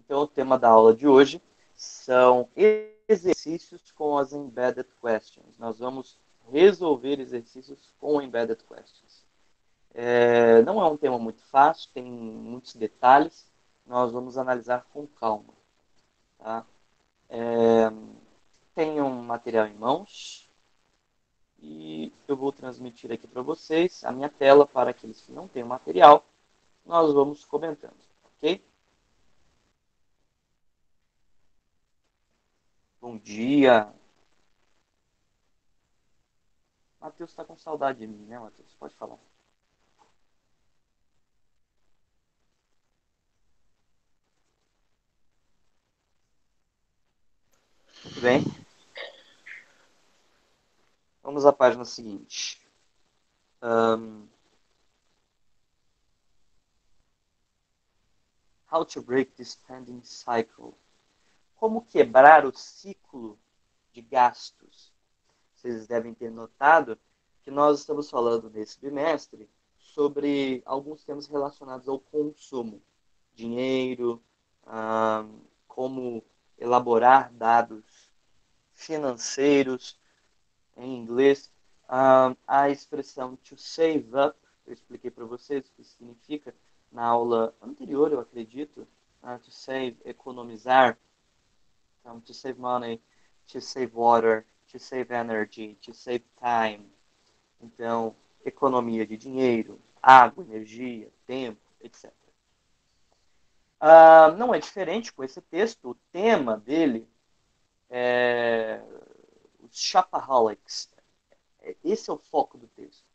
Então, o tema da aula de hoje são exercícios com as Embedded Questions. Nós vamos resolver exercícios com Embedded Questions. Não é um tema muito fácil, tem muitos detalhes. Nós vamos analisar com calma. Tá? Tenho um material em mãos e eu vou transmitir aqui para vocês a minha tela para aqueles que não têm o material. Nós vamos comentando, ok? Bom dia. Matheus está com saudade de mim, né, Matheus? Pode falar. Muito bem. Vamos à página seguinte. How to break the spending cycle. Como quebrar o ciclo de gastos. Vocês devem ter notado que nós estamos falando nesse bimestre sobre alguns temas relacionados ao consumo. Dinheiro, como elaborar dados financeiros, em inglês. A expressão to save up, eu expliquei para vocês o que significa na aula anterior, eu acredito. To save, economizar. To save money, to save water, to save energy, to save time. Então, economia de dinheiro, água, energia, tempo, etc. Não é diferente com esse texto. O tema dele é os shopaholics. Esse é o foco do texto.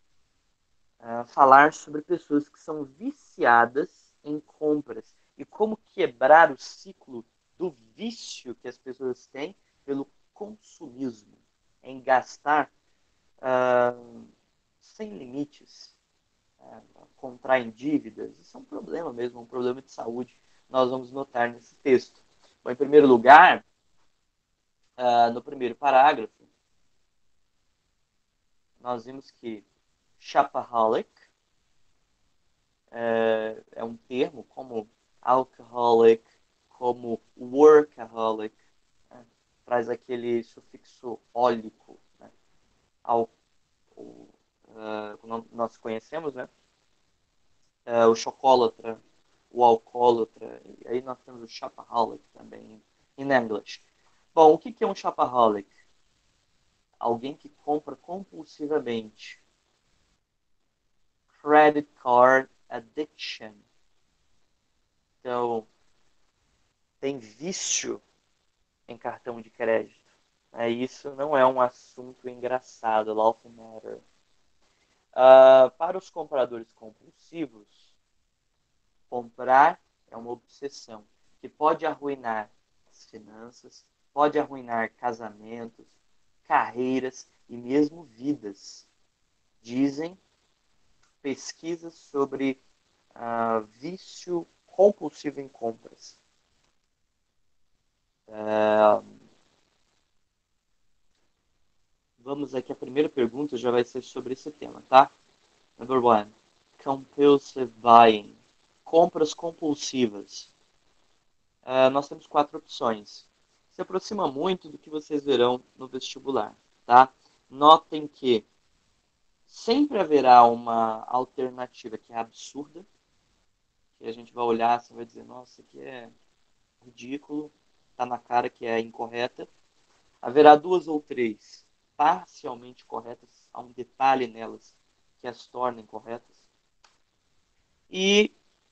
Falar sobre pessoas que são viciadas em compras e como quebrar o ciclo do vício que as pessoas têm pelo consumismo, em gastar sem limites, contraem dívidas. Isso é um problema mesmo, um problema de saúde. Nós vamos notar nesse texto. Bom, em primeiro lugar, no primeiro parágrafo, nós vimos que shopaholic é um termo como alcoholic, como workaholic, né? Traz aquele sufixo ólico, né? Nós conhecemos, né? O chocólatra, o alcoólatra, e aí nós temos o shopaholic também, em inglês. Bom, o que é um shopaholic? Alguém que compra compulsivamente. Credit card addiction. Então, tem vício em cartão de crédito. Isso não é um assunto engraçado, laughing matter. Para os compradores compulsivos, comprar é uma obsessão que pode arruinar as finanças, pode arruinar casamentos, carreiras e mesmo vidas. Dizem pesquisas sobre vício compulsivo em compras. Vamos aqui, a primeira pergunta já vai ser sobre esse tema, tá? Number one, compulsive buying. Compras compulsivas. Nós temos 4 opções. Se aproxima muito do que vocês verão no vestibular, tá? Notem que sempre haverá uma alternativa que é absurda, que a gente vai olhar e vai dizer, nossa, isso aqui é ridículo, tá na cara que é incorreta. Haverá 2 ou 3 parcialmente corretas, há um detalhe nelas que as tornem corretas. E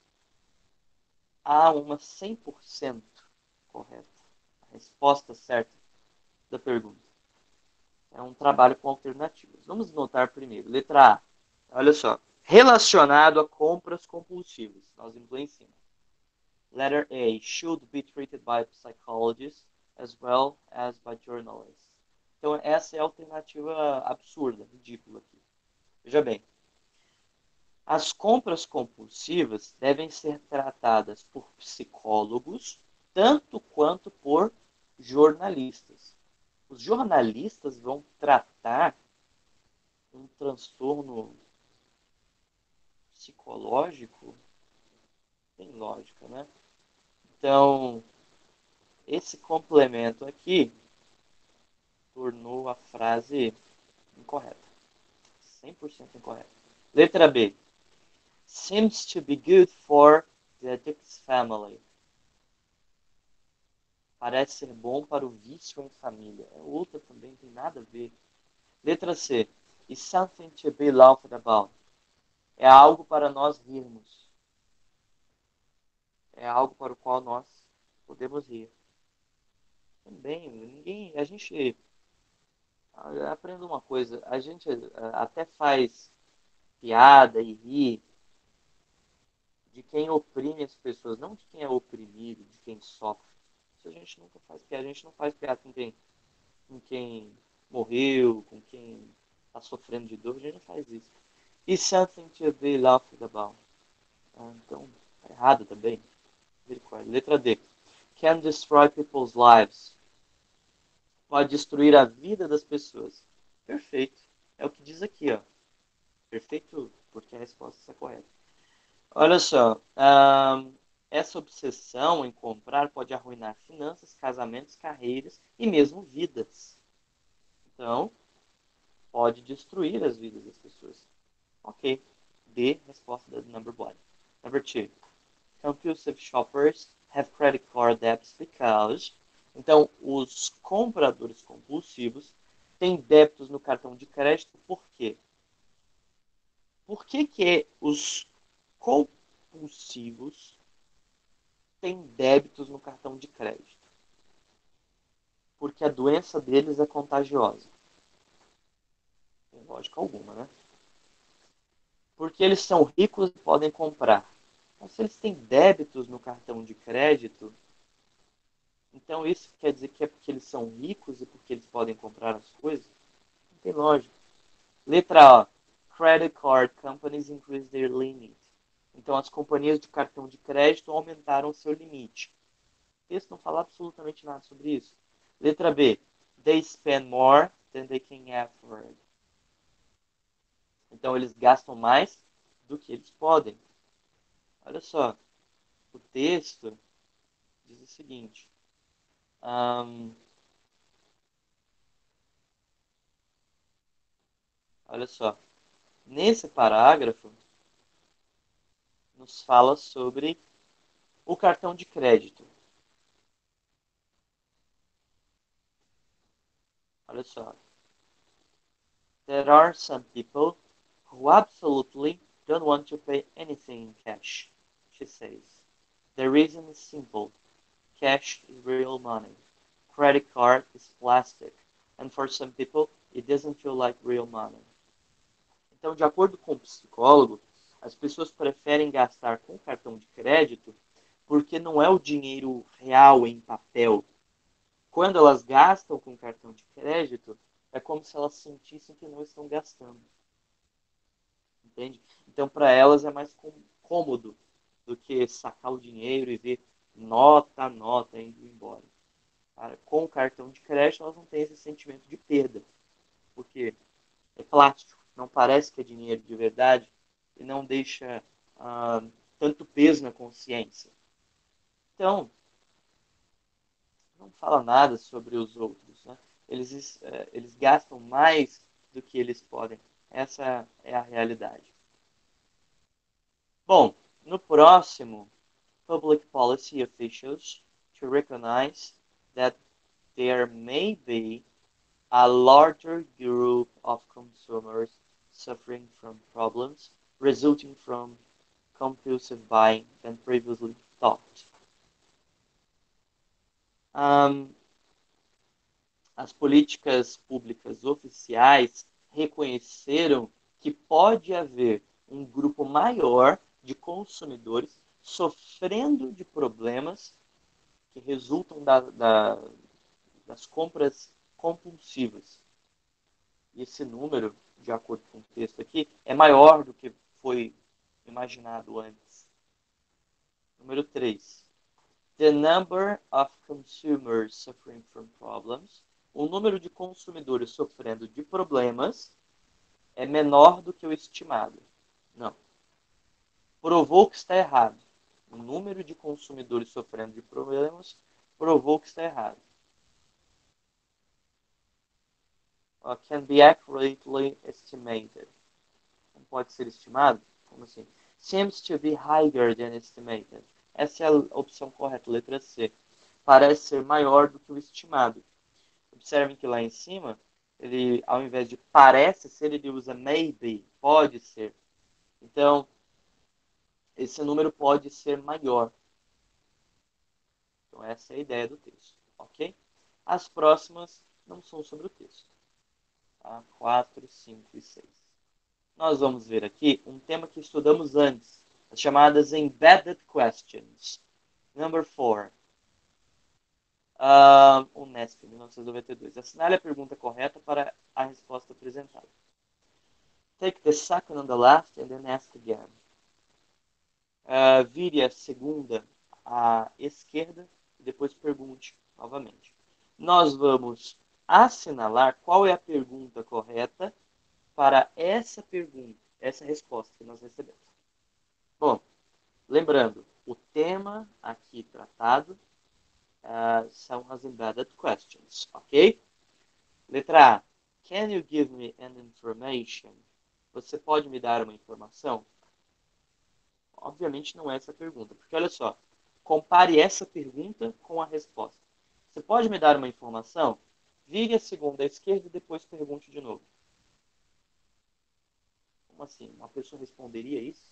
há uma 100% correta. A resposta certa da pergunta. É um trabalho com alternativas. Vamos notar primeiro. Letra A. Olha só. Relacionado a compras compulsivas. Nós vimos lá em cima. Letter A. Should be treated by psychologists as well as by journalists. Então, essa é a alternativa absurda, ridícula aqui. Veja bem. As compras compulsivas devem ser tratadas por psicólogos, tanto quanto por jornalistas. Os jornalistas vão tratar um transtorno psicológico? Tem lógica, né? Então, esse complemento aqui tornou a frase incorreta. 100% incorreta. Letra B. Seems to be good for the addict's family. Parece ser bom para o vício em família. Outra também não tem nada a ver. Letra C. Is something to be laughed about. É algo para nós rirmos. É algo para o qual nós podemos rir. Também, ninguém, a gente aprenda uma coisa, a gente até faz piada e ri de quem oprime as pessoas, não de quem é oprimido, de quem sofre. Isso a gente nunca faz piada, a gente não faz piada com quem morreu, com quem está sofrendo de dor, a gente não faz isso. Is something to be laughed about. Então, tá errado também. Letra D. Can destroy people's lives. Pode destruir a vida das pessoas. Perfeito. É o que diz aqui, ó. Perfeito, porque a resposta está correta. Olha só. Essa obsessão em comprar pode arruinar finanças, casamentos, carreiras e mesmo vidas. Então, pode destruir as vidas das pessoas. Ok. D, resposta da number one. Number two. Compulsive shoppers have credit card debts because... Então, os compradores compulsivos têm débitos no cartão de crédito por quê? Por que os compulsivos têm débitos no cartão de crédito? Porque a doença deles é contagiosa. Tem lógica alguma, né? Porque eles são ricos e podem comprar. Então, se eles têm débitos no cartão de crédito, então isso quer dizer que é porque eles são ricos e porque eles podem comprar as coisas? Não tem lógica. Letra A. Credit card companies increase their limit. Então as companhias de cartão de crédito aumentaram o seu limite. O texto não fala absolutamente nada sobre isso. Letra B. They spend more than they can afford. Então eles gastam mais do que eles podem. Olha só. O texto diz o seguinte. Olha só. Nesse parágrafo, nos fala sobre o cartão de crédito. Olha só. There are some people who absolutely don't want to pay anything in cash, she says. The reason is simple. Cash is real money. Credit card is plastic. And for some people, it doesn't feel like real money. Então, de acordo com o psicólogo, as pessoas preferem gastar com cartão de crédito porque não é o dinheiro real em papel. Quando elas gastam com cartão de crédito, é como se elas sentissem que não estão gastando. Entende? Então, para elas é mais cômodo do que sacar o dinheiro e ver nota a nota indo embora. Com o cartão de crédito, elas não têm esse sentimento de perda, porque é plástico, não parece que é dinheiro de verdade e não deixa tanto peso na consciência. Então, não fala nada sobre os outros. Né? Eles gastam mais do que eles podem. Essa é a realidade. Bom, no próximo, public policy officials to recognize that there may be a larger group of consumers suffering from problems resulting from compulsive buying than previously thought. As políticas públicas oficiais reconheceram que pode haver um grupo maior de consumidores sofrendo de problemas que resultam das compras compulsivas. E esse número, de acordo com o texto aqui, é maior do que foi imaginado antes. Número 3. The number of consumers suffering from problems. O número de consumidores sofrendo de problemas é menor do que o estimado. Não. Provou que está errado. O número de consumidores sofrendo de problemas provou que está errado. Can be accurately estimated. Não pode ser estimado? Como assim? Seems to be higher than estimated. Essa é a opção correta, letra C. Parece ser maior do que o estimado. Observem que lá em cima, ele, ao invés de parece ser, ele usa maybe, pode ser. Então, esse número pode ser maior. Então, essa é a ideia do texto, ok? As próximas não são sobre o texto. Tá? 4, 5 e 6. Nós vamos ver aqui um tema que estudamos antes, as chamadas Embedded Questions. Number 4. Unesp, 1992. Assinale a pergunta correta para a resposta apresentada. Take the second on the left and then ask again. Vire a segunda à esquerda e depois pergunte novamente. Nós vamos assinalar qual é a pergunta correta para essa pergunta, essa resposta que nós recebemos. Bom, lembrando, o tema aqui tratado são as embedded questions, ok? Letra A. Can you give me an information? Você pode me dar uma informação? Obviamente não é essa a pergunta, porque olha só, compare essa pergunta com a resposta. Você pode me dar uma informação? Vire a segunda à esquerda e depois pergunte de novo. Como assim? Uma pessoa responderia isso?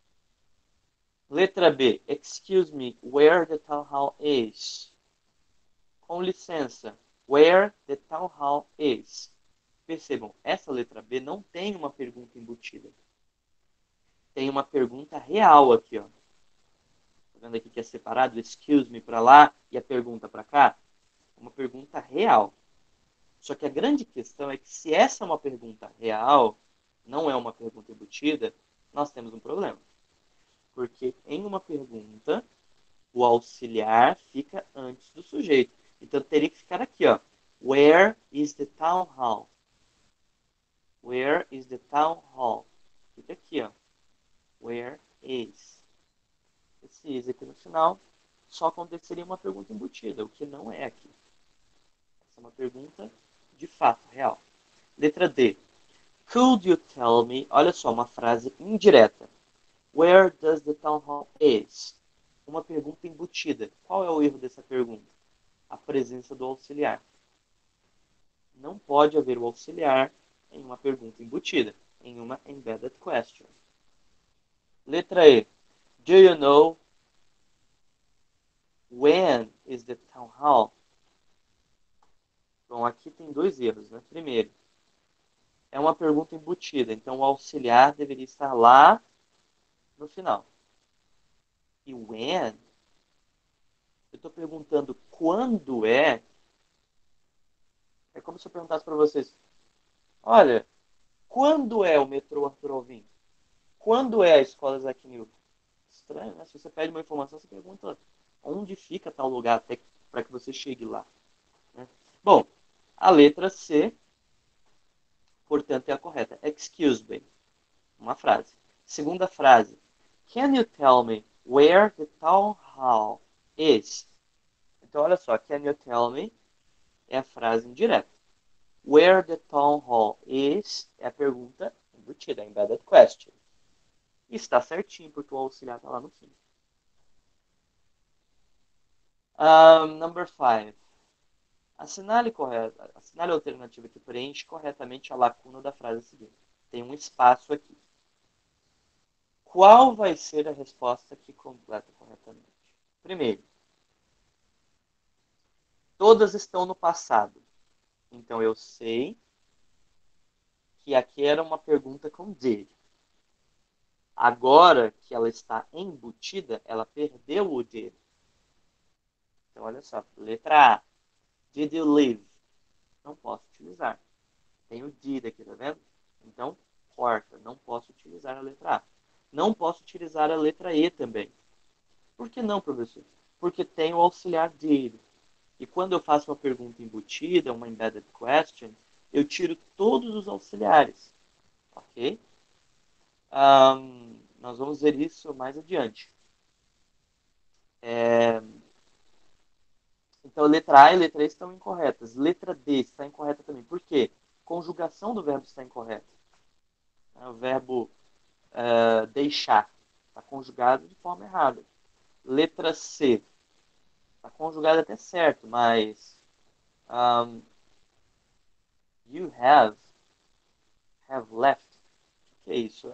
Letra B. Excuse me, where the town hall is? Com licença, where the town hall is? Percebam, essa letra B não tem uma pergunta embutida. Tem uma pergunta real aqui, ó. Tá vendo aqui que é separado? Excuse me para lá e a pergunta para cá? Uma pergunta real. Só que a grande questão é que se essa é uma pergunta real, não é uma pergunta embutida, nós temos um problema. Porque em uma pergunta, o auxiliar fica antes do sujeito. Então teria que ficar aqui, ó. Where is the town hall? Where is the town hall? Fica aqui, ó. Where is? Esse is aqui no final só aconteceria uma pergunta embutida, o que não é aqui. Essa é uma pergunta de fato, real. Letra D. Could you tell me? Olha só, uma frase indireta. Where does the town hall is? Uma pergunta embutida. Qual é o erro dessa pergunta? A presença do auxiliar. Não pode haver o auxiliar em uma pergunta embutida, em uma embedded question. Letra E. Do you know when is the town hall? Bom, aqui tem dois erros, né? Primeiro, é uma pergunta embutida, então o auxiliar deveria estar lá no final. E when, eu estou perguntando quando é. É como se eu perguntasse para vocês: olha, quando é o metrô Arthur Alvim? Quando é a escola Isaac Newton? Estranho, né? Se você pede uma informação, você pergunta onde fica tal lugar até para que você chegue lá. Né? Bom, a letra C, portanto, é a correta. Excuse me. Uma frase. Segunda frase. Can you tell me where the town hall is? Então, olha só. Can you tell me é a frase indireta. Where the town hall is é a pergunta embutida, a embedded question. E está certinho, porque o auxiliar está lá no fim. Number 5. Assinale a alternativa que preenche corretamente a lacuna da frase seguinte. Tem um espaço aqui. Qual vai ser a resposta que completa corretamente? Primeiro, todas estão no passado. Então eu sei que aqui era uma pergunta com did. Agora que ela está embutida, ela perdeu o did. Então olha só, letra A. Did you live? Não posso utilizar. Tem o did aqui, tá vendo? Então, corta. Não posso utilizar a letra A. Não posso utilizar a letra E também. Por que não, professor? Porque tem o auxiliar did. E quando eu faço uma pergunta embutida, uma embedded question, eu tiro todos os auxiliares. Ok? Nós vamos ver isso mais adiante. É, então, letra A e letra E estão incorretas. Letra D está incorreta também. Por quê? Conjugação do verbo está incorreta. O verbo deixar está conjugado de forma errada. Letra C está conjugado até certo, mas um, you have left. O que é isso?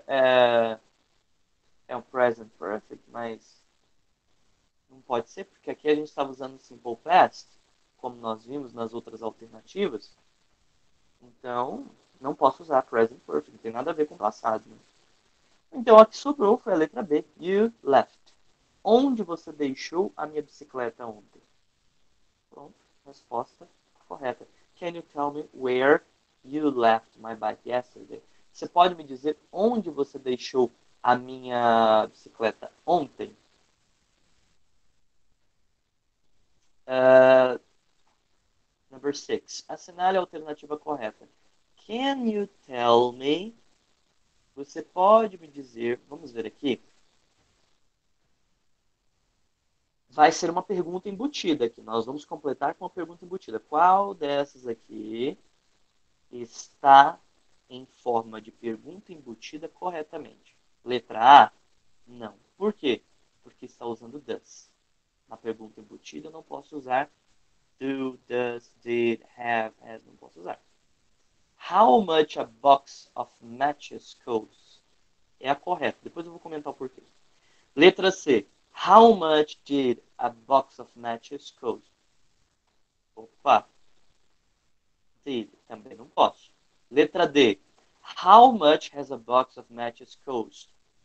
É um present perfect, mas não pode ser, porque aqui a gente estava usando simple past, como nós vimos nas outras alternativas. Então, não posso usar present perfect, não tem nada a ver com passado. Né? Então, a que sobrou foi a letra B. You left. Onde você deixou a minha bicicleta ontem? Pronto, resposta correta. Can you tell me where you left my bike yesterday? Você pode me dizer onde você deixou a minha bicicleta ontem? Uh, Number 6. Assinale a alternativa correta. Can you tell me? Você pode me dizer, vamos ver aqui. Vai ser uma pergunta embutida aqui. Nós vamos completar com uma pergunta embutida. Qual dessas aqui está em forma de pergunta embutida corretamente? Letra A? Não. Por quê? Porque está usando does. Na pergunta embutida eu não posso usar do, does, did, have, has. Não posso usar. How much a box of matches costs? É a correta. Depois eu vou comentar o porquê. Letra C. How much did a box of matches cost? Opa. Did. Também não posso. Letra D. How much has a box of matches cost?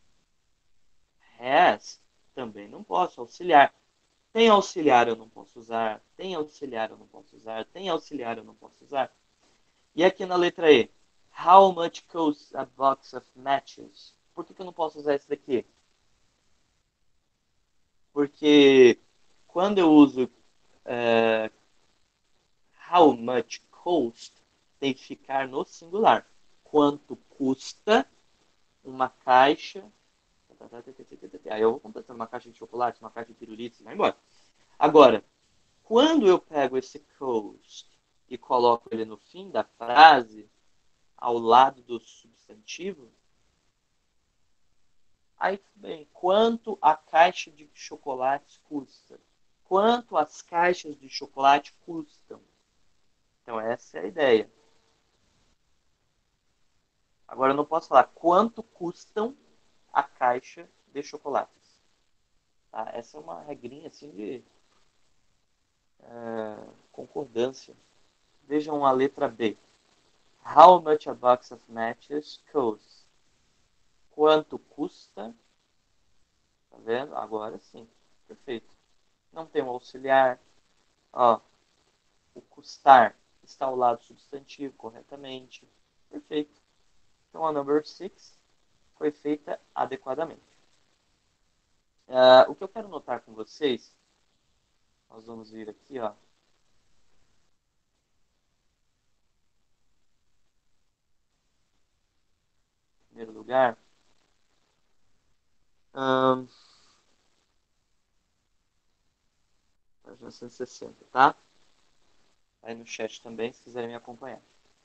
Has. Também não posso. Auxiliar. Tem auxiliar eu não posso usar. Tem auxiliar eu não posso usar. Tem auxiliar eu não posso usar. E aqui na letra E. How much costs a box of matches? Por que eu não posso usar esse daqui? Porque quando eu uso how much cost, tem que ficar no singular. Quanto custa uma caixa. Aí eu vou completando uma caixa de chocolate, uma caixa de pirulitos, vai embora. Agora, quando eu pego esse cost e coloco ele no fim da frase, ao lado do substantivo, aí tudo bem. Quanto a caixa de chocolates custa? Quanto as caixas de chocolate custam? Então, essa é a ideia. Agora, eu não posso falar quanto custam a caixa de chocolates. Tá? Essa é uma regrinha assim de concordância. Vejam a letra B. How much a box of matches costs? Quanto custa? Tá vendo? Agora sim. Perfeito. Não tem um auxiliar. Ó, o custar está ao lado substantivo corretamente. Perfeito. Então a number 6 foi feita adequadamente. O que eu quero notar com vocês, nós vamos vir aqui, ó. Em primeiro lugar, página 160, tá? Aí no chat também, se quiserem me acompanhar.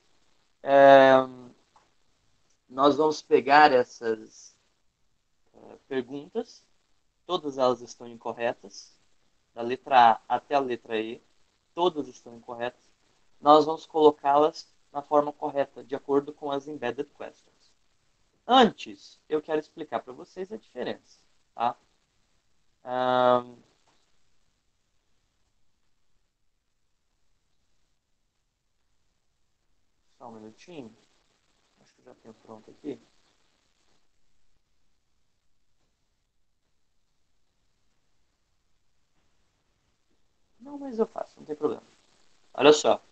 Nós vamos pegar essas perguntas, todas elas estão incorretas, da letra A até a letra E, todas estão incorretas. Nós vamos colocá-las na forma correta, de acordo com as embedded questions. Antes, eu quero explicar para vocês a diferença, tá? Só um minutinho. Acho que eu já tenho pronto aqui. Não, mas eu faço, não tem problema. Olha só.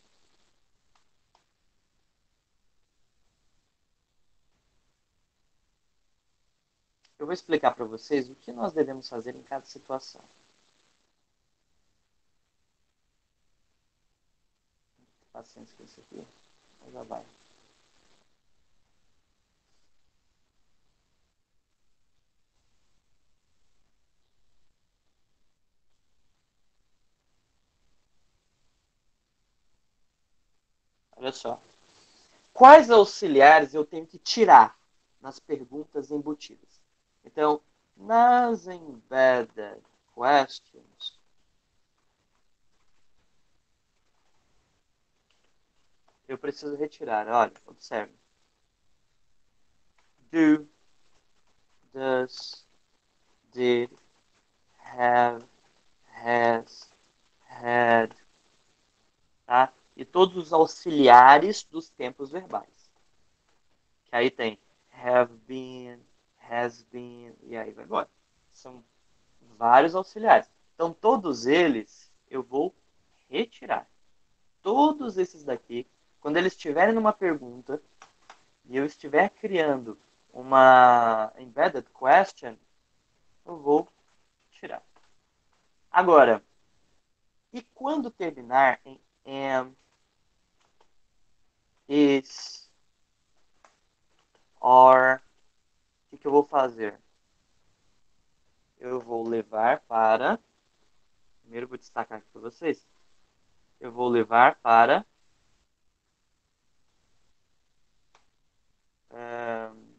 Eu vou explicar para vocês o que nós devemos fazer em cada situação. Paciência com isso aqui, mas já vai. Olha só. Quais auxiliares eu tenho que tirar nas perguntas embutidas? Então, nas embedded questions, eu preciso retirar. Olha, observe. Do, does, did, have, has, had, tá? E todos os auxiliares dos tempos verbais. Que aí tem have been, has been, e aí vai embora. São vários auxiliares. Então, todos eles eu vou retirar. Todos esses daqui, quando eles estiverem numa pergunta e eu estiver criando uma embedded question, eu vou tirar. Agora, e quando terminar em am, is, are, o que eu vou fazer? Eu vou levar para. Primeiro eu vou destacar aqui para vocês. Eu vou levar para. Um,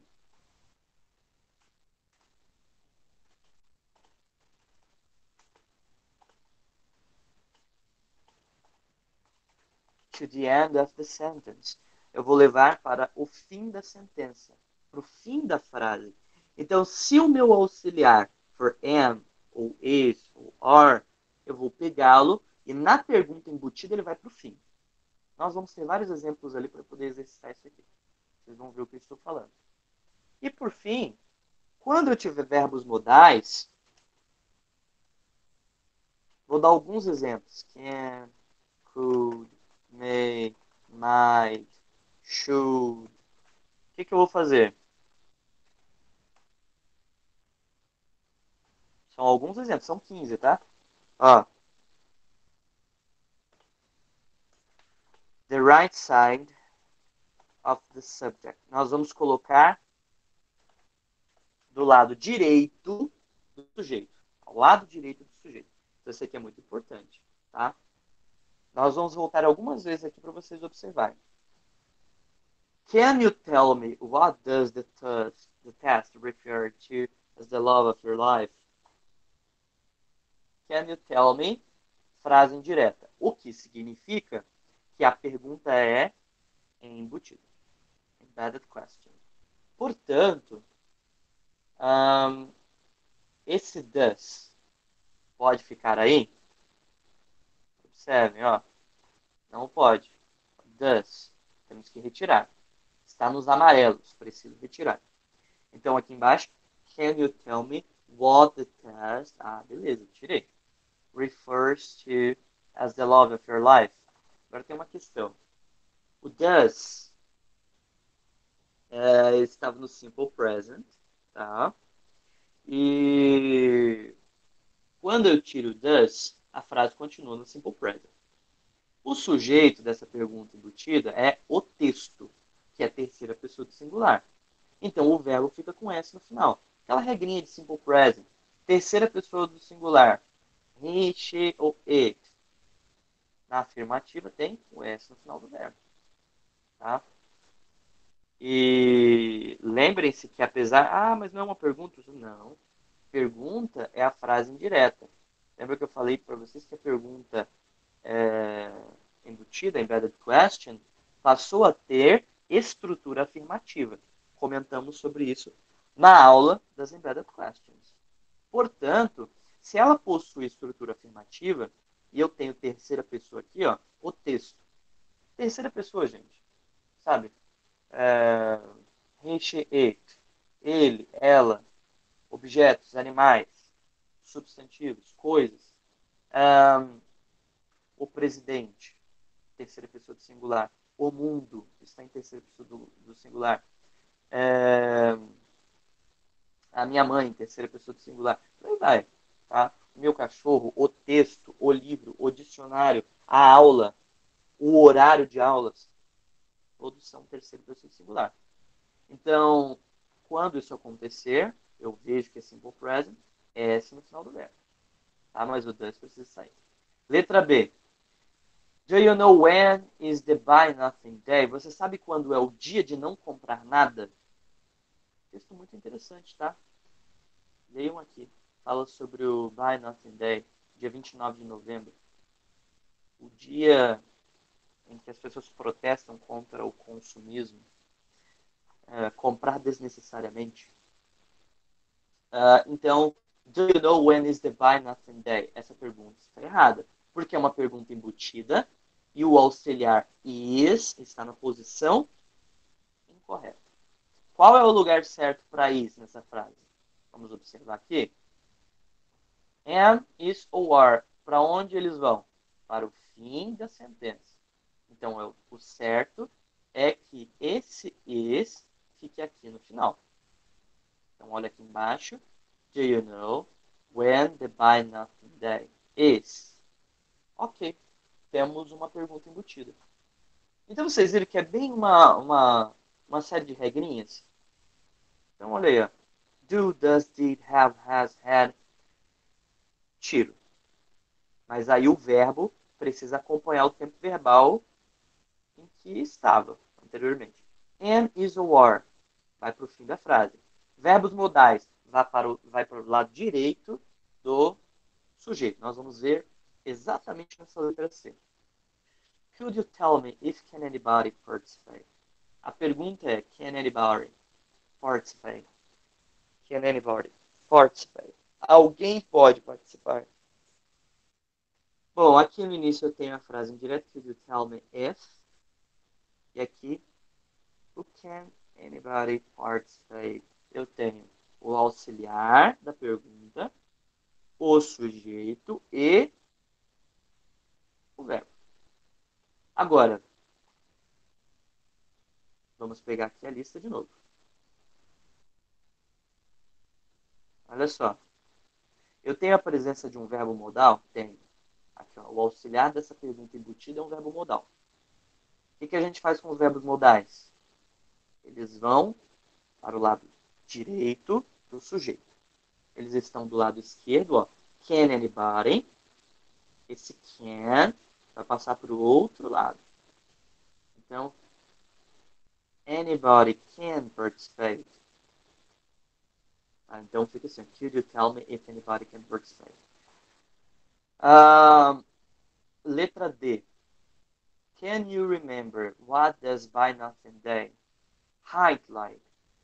to the end of the sentence. Eu vou levar para o fim da sentença, para o fim da frase. Então, se o meu auxiliar for am, ou is, ou are, eu vou pegá-lo e na pergunta embutida ele vai para o fim. Nós vamos ter vários exemplos ali para poder exercitar isso aqui. Vocês vão ver o que eu estou falando. E por fim, quando eu tiver verbos modais, vou dar alguns exemplos. Can, could, may, might, should. O que eu vou fazer? São alguns exemplos, são 15, tá? Ó, the right side of the subject. Nós vamos colocar do lado direito do sujeito. Ao lado direito do sujeito. Então, isso aqui é muito importante, tá? Nós vamos voltar algumas vezes aqui para vocês observarem. Can you tell me what does the test refer to as the love of your life? Can you tell me? Frase indireta. O que significa que a pergunta é embutida. Embedded question. Portanto, esse does pode ficar aí? Observem, ó. Não pode. Does. Temos que retirar. Está nos amarelos. Preciso retirar. Então, aqui embaixo, can you tell me what the test... Ah, beleza, tirei. Refers to as the love of your life. Agora tem uma questão. O does estava no simple present, tá? E quando eu tiro does, a frase continua no simple present. O sujeito dessa pergunta embutida é o texto, que é a terceira pessoa do singular. Então o verbo fica com S no final. Aquela regrinha de simple present. Terceira pessoa do singular. He, she ou it. Na afirmativa tem o S no final do verbo. Tá? E lembrem-se que apesar... Ah, mas não é uma pergunta? Não. Pergunta é a frase indireta. Lembra que eu falei para vocês que a pergunta embutida, embedded question, passou a ter estrutura afirmativa. Comentamos sobre isso na aula das embedded questions. Portanto, se ela possui estrutura afirmativa, e eu tenho terceira pessoa aqui, ó, o texto. Terceira pessoa, gente. Sabe? He, it. Ele, ela, objetos, animais, substantivos, coisas. O presidente, terceira pessoa do singular. O mundo está em terceira pessoa do singular. A minha mãe, terceira pessoa do singular. Por aí vai. Tá? O meu cachorro, o texto, o livro, o dicionário, a aula, o horário de aulas, todos são terceira pessoa do singular. Então, quando isso acontecer, eu vejo que é simple present, S no final do verbo. Tá? Mas o does precisa sair. Letra B. Do you know when is the buy nothing day? Você sabe quando é o dia de não comprar nada? Texto muito interessante, tá? Leiam aqui. Fala sobre o Buy Nothing Day, dia 29 de novembro. O dia em que as pessoas protestam contra o consumismo, comprar desnecessariamente. Então, do you know when is the Buy Nothing Day? Essa pergunta está errada, porque é uma pergunta embutida e o auxiliar is está na posição incorreta. Qual é o lugar certo para is nessa frase? Vamos observar aqui. Am, is ou are. Para onde eles vão? Para o fim da sentença. Então, o certo é que esse is fique aqui no final. Então, olha aqui embaixo. Do you know when the buy nothing day is? Ok. Temos uma pergunta embutida. Então, vocês viram que é bem uma série de regrinhas? Então, olha aí. Ó. Do, does, did, have, has, had. Tiro. Mas aí o verbo precisa acompanhar o tempo verbal em que estava anteriormente. Am, is ou are. Vai para o fim da frase. Verbos modais. Vai para o lado direito do sujeito. Nós vamos ver exatamente nessa letra C. Could you tell me if can anybody participate? A pergunta é, can anybody participate? Can anybody participate? Alguém pode participar? Bom, aqui no início eu tenho a frase indireta, could you tell me if? E aqui, who can anybody participate? Eu tenho o auxiliar da pergunta, o sujeito e o verbo. Agora, vamos pegar aqui a lista de novo. Olha só. Eu tenho a presença de um verbo modal? Tenho. Aqui, ó, o auxiliar dessa pergunta embutida é um verbo modal. O que a gente faz com os verbos modais? Eles vão para o lado direito do sujeito. Eles estão do lado esquerdo, ó. Can anybody? Esse can vai passar para o outro lado. Então, anybody can participate. Então fica assim, could you tell me if anybody can participate? Letra D. Can you remember what does Buy Nothing Day highlight?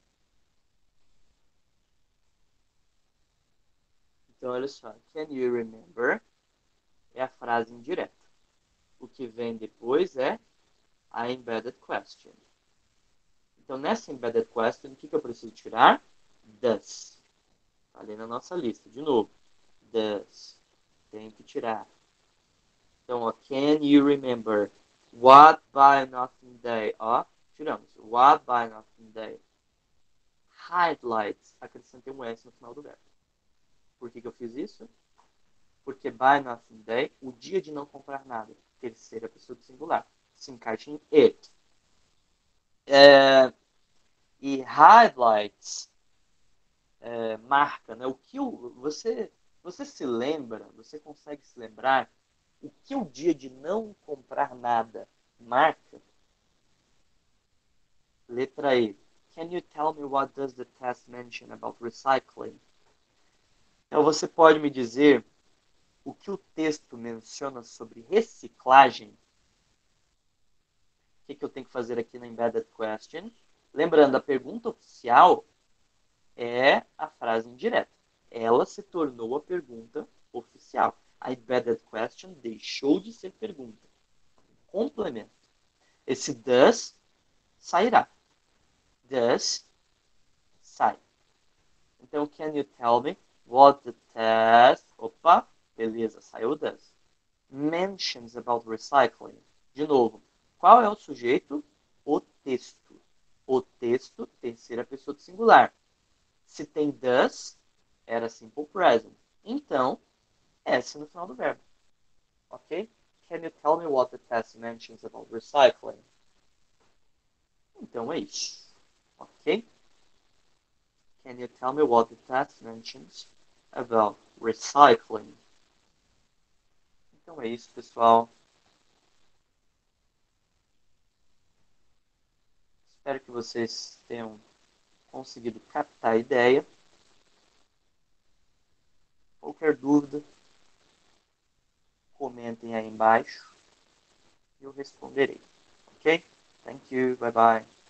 Então, olha só. Can you remember? É a frase indireta. O que vem depois é a embedded question. Então, nessa embedded question, o que eu preciso tirar? Does. Está ali na nossa lista. De novo. Does. Tem que tirar. Então, ó, can you remember what Buy Nothing Day? Ó, tiramos. What Buy Nothing Day highlights. Acrescentei um S no final do verbo. Por que eu fiz isso? Porque Buy Nothing Day, o dia de não comprar nada. Terceira pessoa do singular. Se encaixa em it. E highlights marca, né? O que você se lembra, você consegue se lembrar o que o dia de não comprar nada marca? Letra E. Can you tell me what does the test mention about recycling? Então você pode me dizer o que o texto menciona sobre reciclagem? O que eu tenho que fazer aqui na embedded question? Lembrando, a pergunta oficial é a frase indireta. Ela se tornou a pergunta oficial. A embedded question deixou de ser pergunta. Complemento. Esse does sairá. Does sai. Então, can you tell me what the test... Opa, beleza, saiu does. Mentions about recycling. De novo, qual é o sujeito? O texto. O texto, terceira pessoa do singular. Se tem does, era simple present. Então, S no final do verbo. Ok? Can you tell me what the test mentions about recycling? Então é isso. Ok? Can you tell me what the test mentions about recycling? Então é isso, pessoal. Espero que vocês tenham conseguido captar a ideia. Qualquer dúvida, comentem aí embaixo e eu responderei. Ok? Thank you. Bye bye.